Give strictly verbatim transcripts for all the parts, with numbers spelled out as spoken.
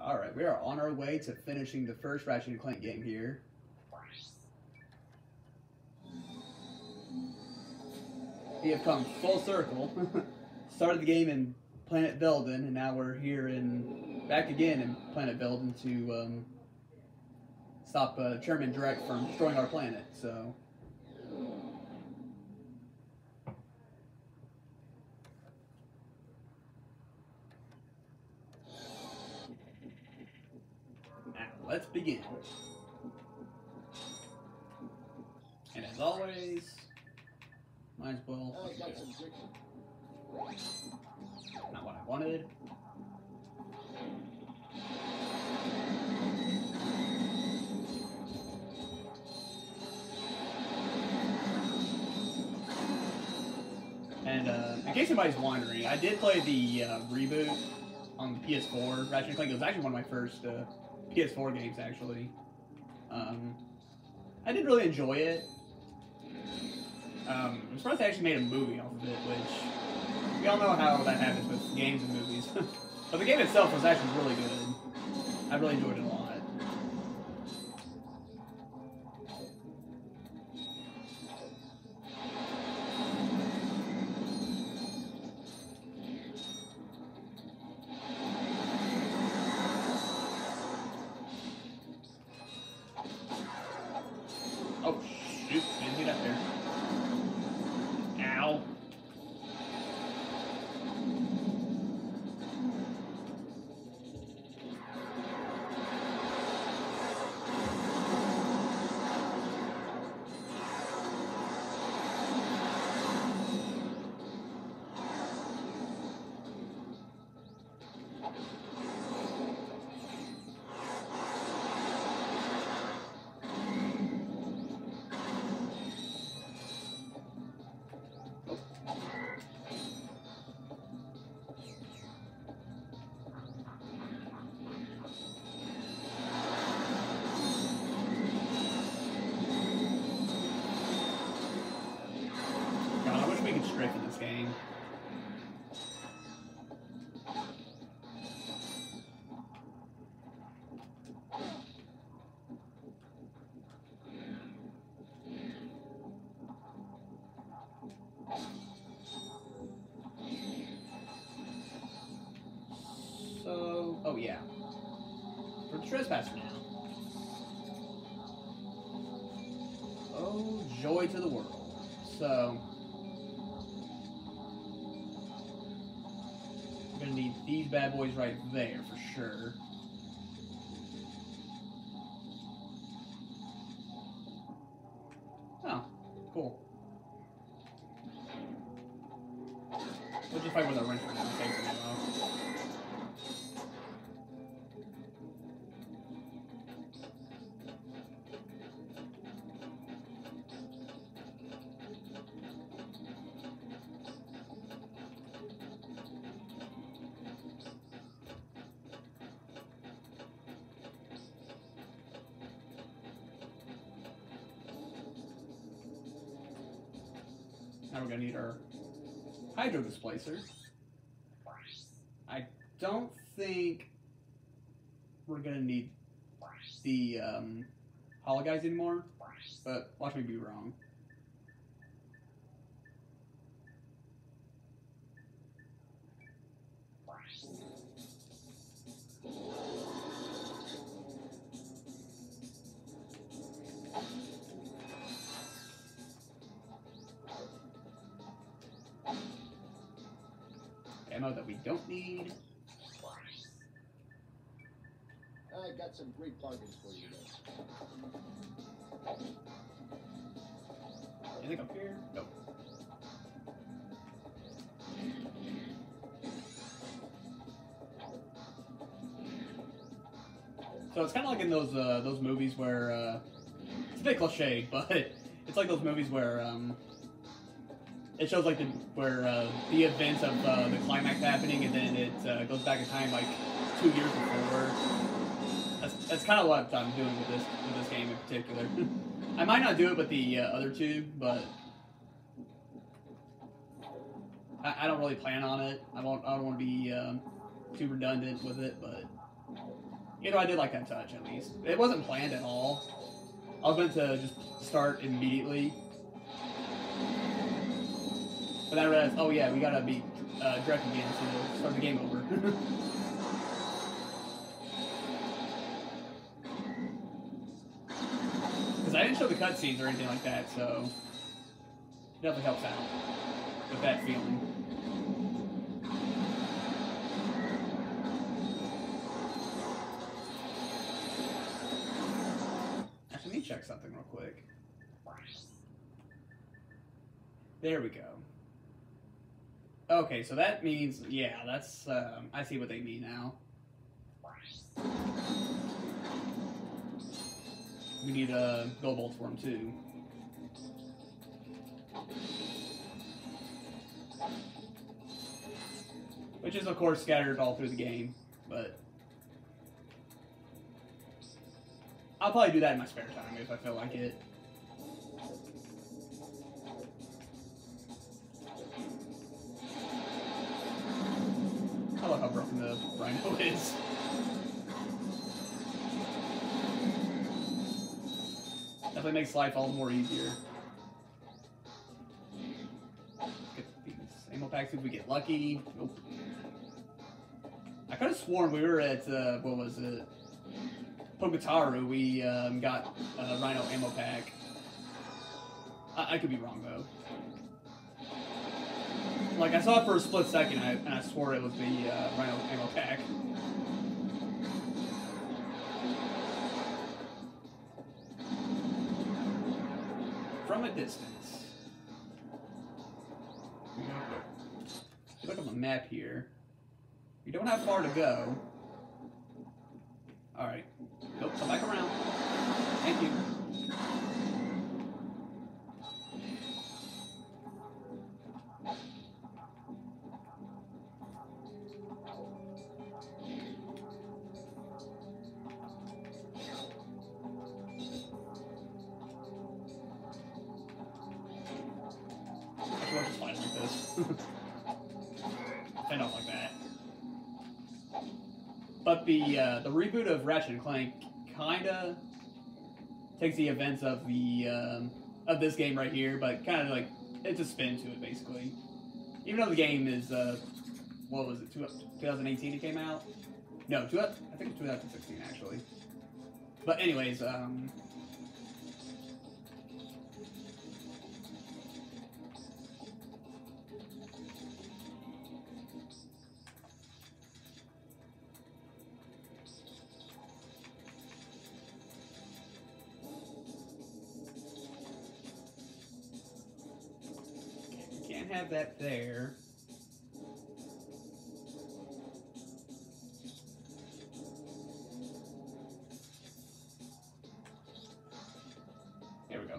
Alright, we are on our way to finishing the first Ratchet and Clank game here. We have come full circle. Started the game in Planet Velden, and now we're here in back again in Planet Velden to um, stop uh, Chairman Drek from destroying our planet. So, now let's begin. And as always, might as well. Not what I wanted. And uh, in case anybody's wondering, I did play the uh, reboot on the P S four. Ratchet and Clank. It was actually one of my first uh, P S four games, actually. Um, I did really enjoy it. Um, I'm surprised they actually made a movie off of it, which we all know how that happens with games and movies. But the game itself was actually really good. I really enjoyed it a lot. Oh, shoot. Didn't get up there. Ow. We can strafe in this game. So, oh yeah, we're trespassing now. Oh, joy to the world. So. Gonna need these bad boys right there for sure. Oh, cool. We'll just fight with our wrench for now. Thanks for now. Now we're gonna need our hydro displacer. I don't think we're gonna need the um, hollow guys anymore, but watch me be wrong. Ammo that we don't need. I got some great bargains for you guys. Anything up here? Nope. So it's kind of like in those uh, those movies where uh, it's a bit cliche, but it's like those movies where um, it shows like the where uh, the events of uh, the climax happening, and then it uh, goes back in time like two years before. That's that's kind of what I'm doing with this with this game in particular. I might not do it with the uh, other two, but I, I don't really plan on it. I won't. I don't want to be um, too redundant with it, but You know, I did like that touch, at least. It wasn't planned at all. I was meant to just start immediately. But then I realized, oh yeah, we gotta beat uh, Drek again to start the game over. Because I didn't show the cutscenes or anything like that, so it definitely helps out with that feeling. Actually, let me check something real quick. There we go. Okay, so that means, yeah, that's, um, I see what they mean now. We need uh, gold bolts for him too. Which is, of course, scattered all through the game, but I'll probably do that in my spare time if I feel like it. I love how broken the rhino is. Definitely makes life all the more easier. Get these ammo packs, see if we get lucky. Nope. I could have sworn we were at, uh, what was it? Pogataru, we um, got a rhino ammo pack. I, I could be wrong, though. Like, I saw it for a split second, and I, and I swore it was the uh, rhino ammo pack. From a distance. If you look on the map here, we don't have far to go. Alright. Nope, come back around. Thank you. We'll just fight like this. Fend off like that. But the uh, the reboot of Ratchet Clank kinda takes the events of the um, of this game right here, but kind of like it's a spin to it basically. Even though the game is uh, what was it? twenty eighteen it came out? No, two, I think it's twenty sixteen actually. But anyways, um. Have that there. There we go.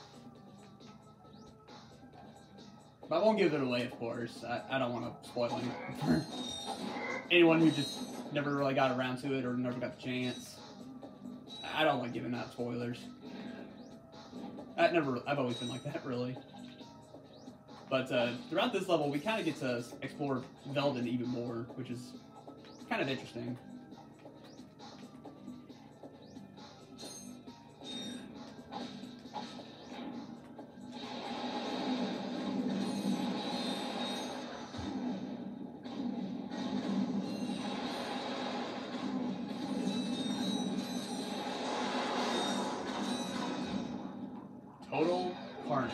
But I won't give it away, of course. I, I don't want to spoil it for anyone who just never really got around to it or never got the chance. I don't like giving out spoilers. I never. I've always been like that, really. But uh, throughout this level, we kind of get to explore Veldin even more, which is kind of interesting. Total carnage.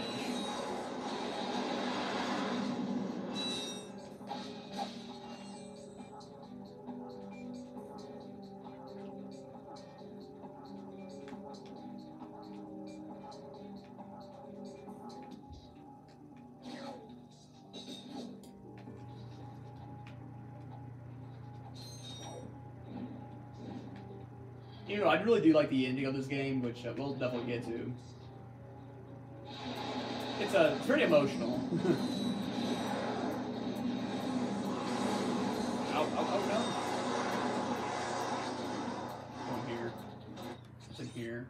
You know, I really do like the ending of this game, which uh, we'll definitely get to. It's uh, it's pretty emotional. Ow, ow, ow, no. Go in here. What's in here?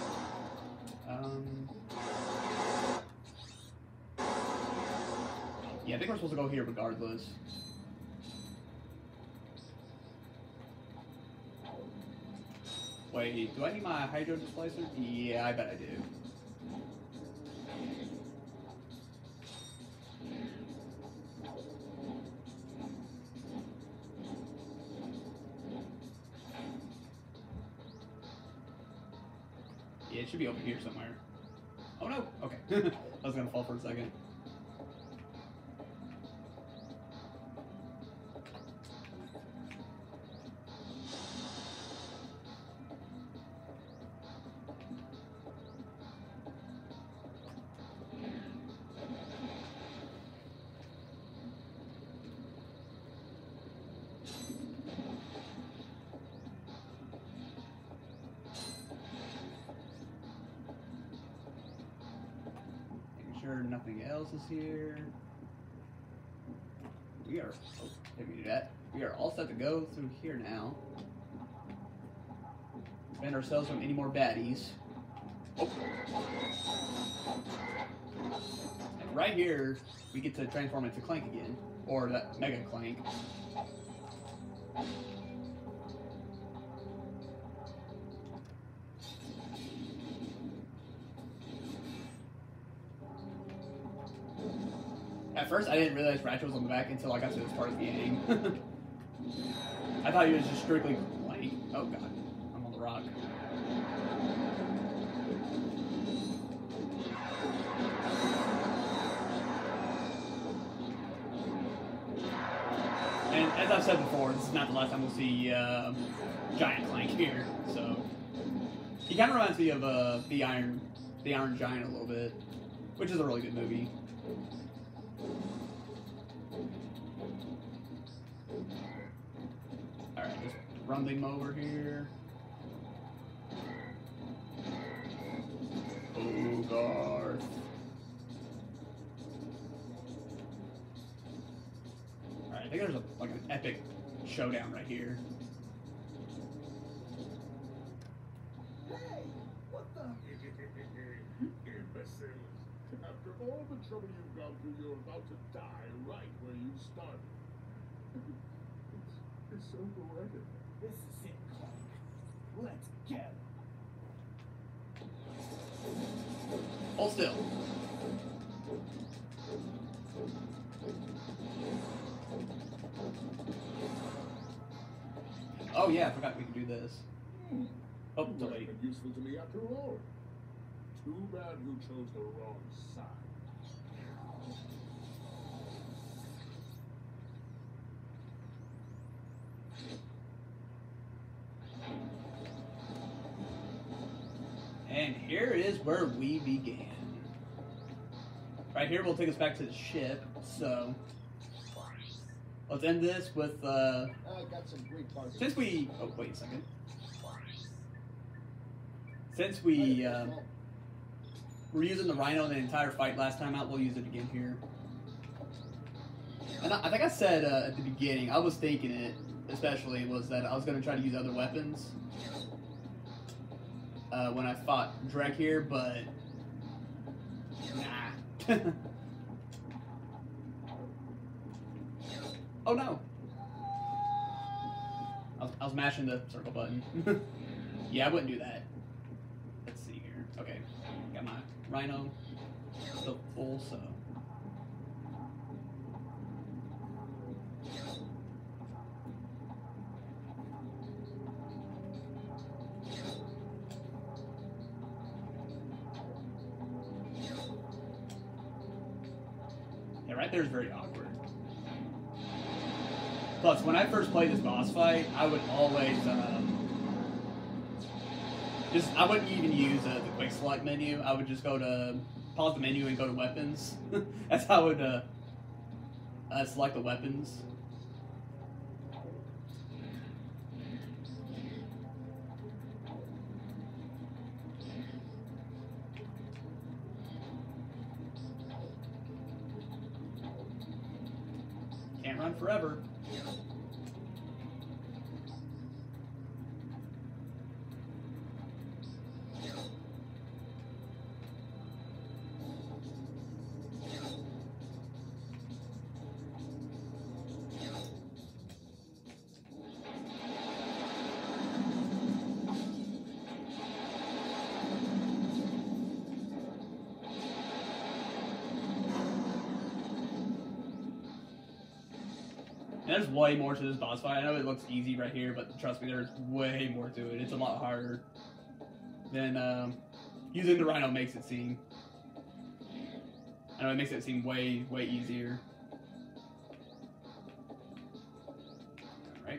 Um. Yeah, I think we're supposed to go here regardless. Wait, do I need my hydro displacer? Yeah, I bet I do. Yeah, it should be over here somewhere. Oh no! Okay. I was gonna fall for a second. Sure nothing else is here. We are, oh, did we do that? We are all set to go through here now. Prevent ourselves from any more baddies. Oh. And right here, we get to transform into Clank again. Or that Mega Clank. At first, I didn't realize Ratchet was on the back until I got to this part of the game. I thought he was just strictly like, oh god, I'm on the rock. And as I've said before, this is not the last time we'll see uh, Giant Clank here. So he kind of reminds me of uh, the Iron, the Iron Giant a little bit, which is a really good movie. Alright, just run them over here. Oh, God. Alright, I think there's a, like an epic showdown right here. Hey, what the? Imbecile. After all the trouble you've gone through, you're about to die right where you started. It's, it's so poetic. This is it, Clank. Let's get him. Hold still. Oh yeah, I forgot we could do this. Hmm. Oh, You would have delete. been useful to me after all. Too bad you chose the wrong side. And here is where we began. Right here will take us back to the ship, so let's end this with, uh, I got some great targets. since we, oh wait a second. Since we, uh, were using the Rhino in the entire fight last time out, we'll use it again here. And I, I think I said uh, at the beginning, I was thinking it, especially, was that I was going to try to use other weapons uh, when I fought Drek here, but nah. Oh no! I was, I was mashing the circle button. Yeah, I wouldn't do that. Let's see here. Okay, got my Rhino still full, so. Yeah, right there is very awkward. Plus, when I first played this boss fight, I would always, um, just, I wouldn't even use uh, the quick select menu. I would just go to, pause the menu and go to weapons. That's how I would uh, uh, select the weapons. Can't run forever. There's way more to this boss fight. I know it looks easy right here, but trust me, there's way more to it. It's a lot harder than um, using the Rhino makes it seem. I know it makes it seem way, way easier. Alright.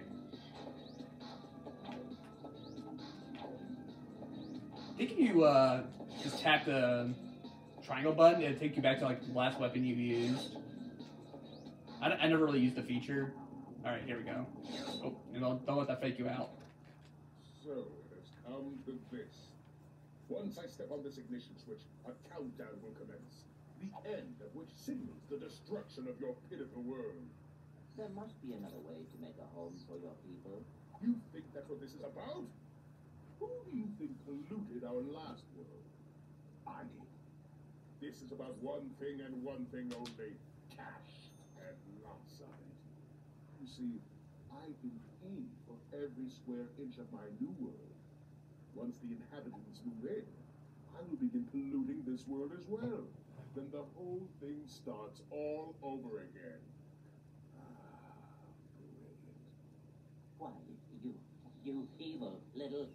I think if you uh, just tap the triangle button, it'll take you back to like the last weapon you used. I, I never really used the feature. Alright, here we go. Oh, and don't, don't let that fake you out. So it has come to this. Once I step on this ignition switch, a countdown will commence. The end of which signals the destruction of your pitiful world. There must be another way to make a home for your people. You think that's what this is about? Who do you think polluted our last world? I did. This is about one thing and one thing only. Cash and lots of it. You see, I've been paying for every square inch of my new world. Once the inhabitants move in, I will begin polluting this world as well. Then the whole thing starts all over again. Ah, brilliant. Why, you, you evil little...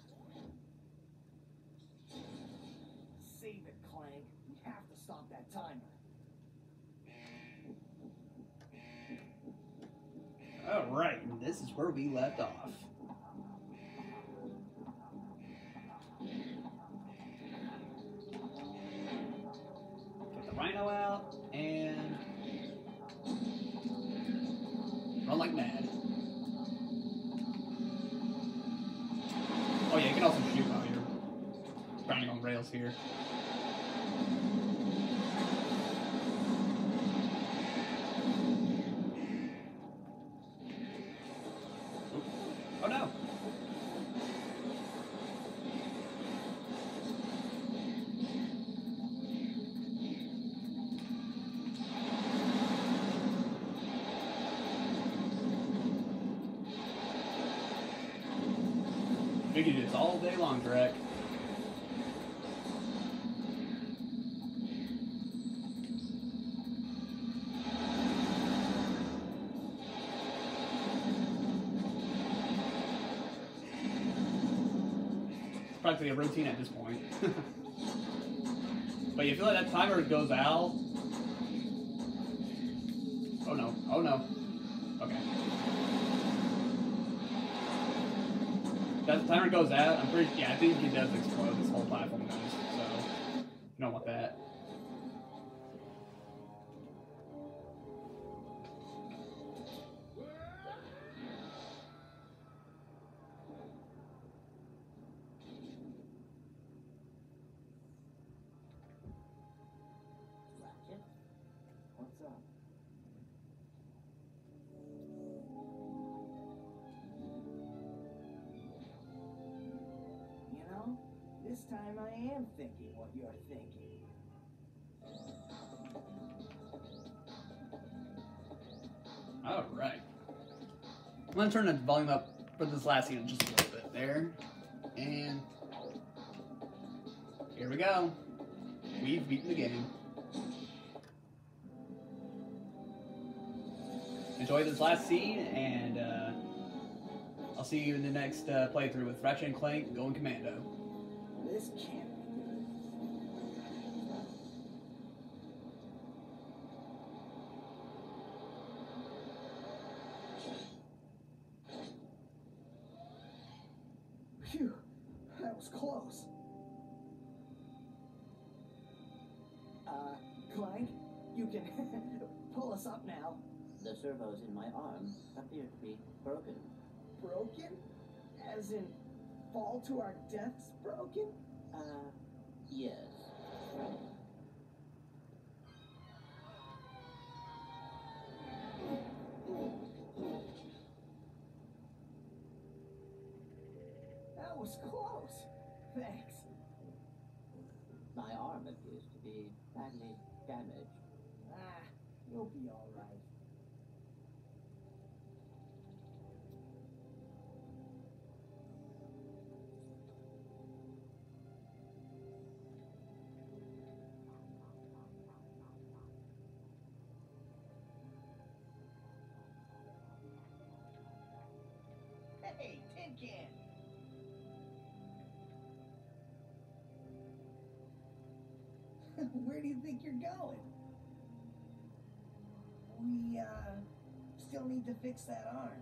Save it, Clank. We have to stop that timer. Alright, and this is where we left off. Get the Rhino out, and run like mad. Oh yeah, you can also shoot while you're grinding on rails here. Oh no! We can do this all day long, Drek. Practically a routine at this point. But you feel like that timer goes out. Oh no, oh no. Okay. That timer goes out, I'm pretty, yeah, I think it does explode, this whole platform does, so you don't want that. Ratchet? What's up? You know, this time I am thinking what you're thinking. Alright. I'm gonna turn the volume up for this last scene just a little bit there. And here we go. We've beaten the game. Enjoy this last scene, and uh, I'll see you in the next uh, playthrough with Ratchet and Clank going commando. This can't be good. Phew, that was close. Uh, Clank, you can pull us up now. The servos in my arm appear to be broken. Broken? As in, fall to our deaths broken? Uh, yes. That was close. Thanks. My arm appears to be badly damaged. Ah, you'll be all right. again. Where do you think you're going? We, uh, still need to fix that arm.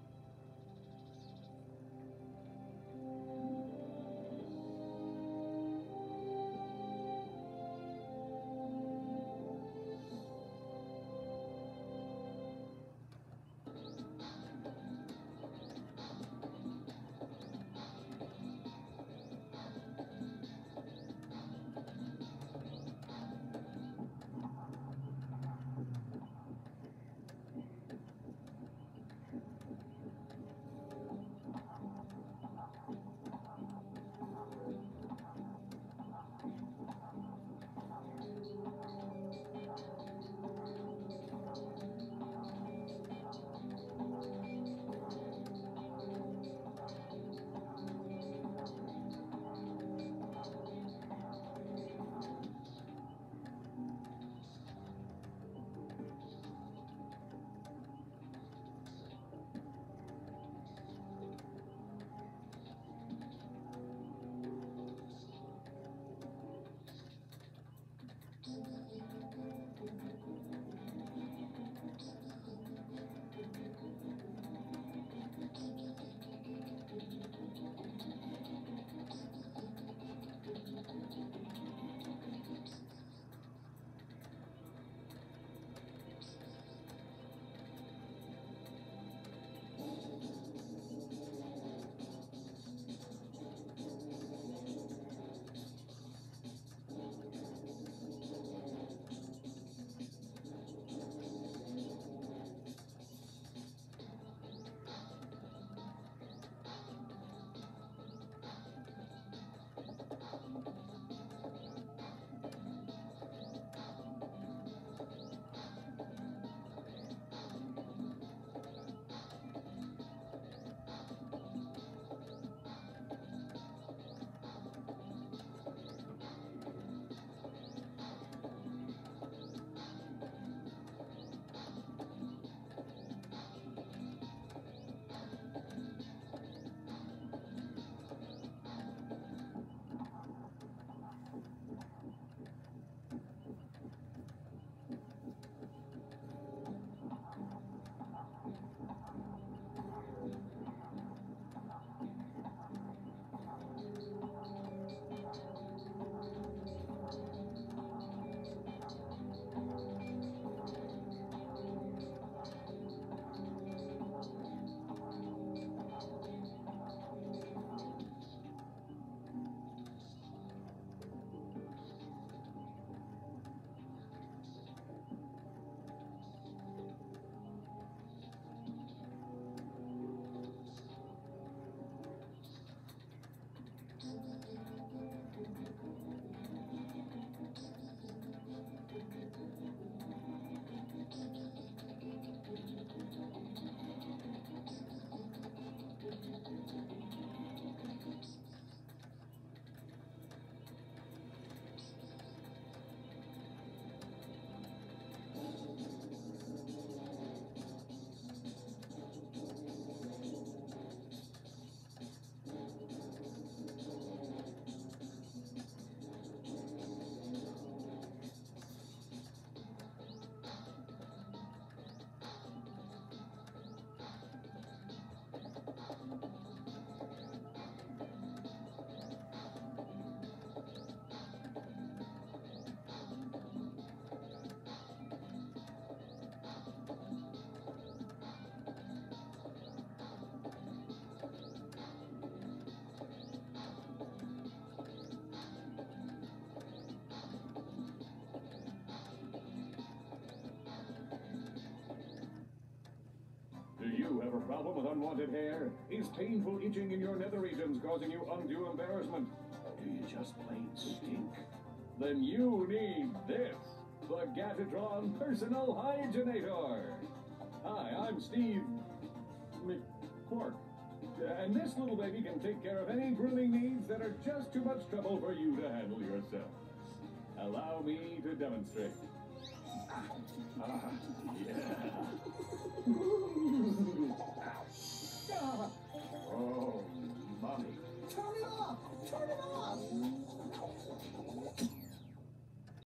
Do you have a problem with unwanted hair? Is painful itching in your nether regions causing you undue embarrassment? Or do you just plain stink? Then you need this, the Gatatron Personal Hygienator. Hi, I'm Steve McClark. And this little baby can take care of any grooming needs that are just too much trouble for you to handle yourself. Allow me to demonstrate. Ah,